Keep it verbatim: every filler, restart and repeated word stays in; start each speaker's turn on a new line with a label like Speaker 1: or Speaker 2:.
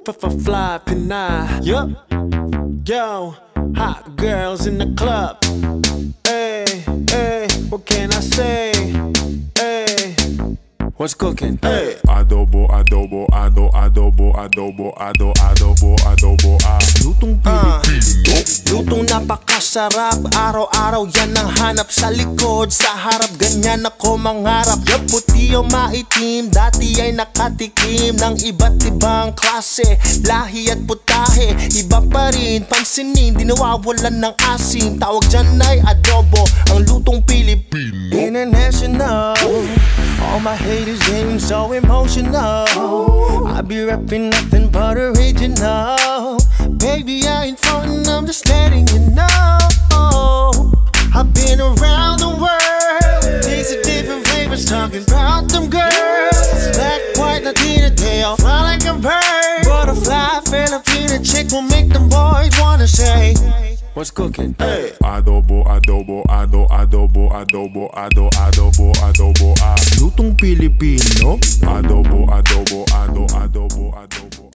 Speaker 1: Fly Pinay. Yup. Yo, hot girls in the club. Hey, hey, what can I say? Hey, what's cooking? Hey.
Speaker 2: Adobo, adobo, ado, adobo, adobo, ado, adobo, adobo, ah.
Speaker 1: Lutong Pilipino.
Speaker 3: Lutong napakasarap, araw-araw yan ang hanap. Sa likod, sa harap, ganyan ako mangarap. Yung puti o maitim, dati ay nakatikim ng iba't ibang klase, lahi at putahe. Iba pa rin, pansinin, di nawawalan ng asim. Tawag dyan ay adobo, ang lutong Pilipino. International, all my haters getting so emotional. I be rapping nothing but original. Baby, I ain't frontin', I'm just letting you know. I've been around the world, tasted different flavors, talking about them girls. Black, white, Latina, they all fly like a bird. Butterfly, Filipina chick will make them boys wanna say,
Speaker 1: What's cooking? Hey.
Speaker 2: Adobo, adobo, ado, adobo, adobo, ado, adobo, adobo, ah.
Speaker 1: Lutong Pilipino.
Speaker 2: Adobo, adobo, ado, adobo, adobo.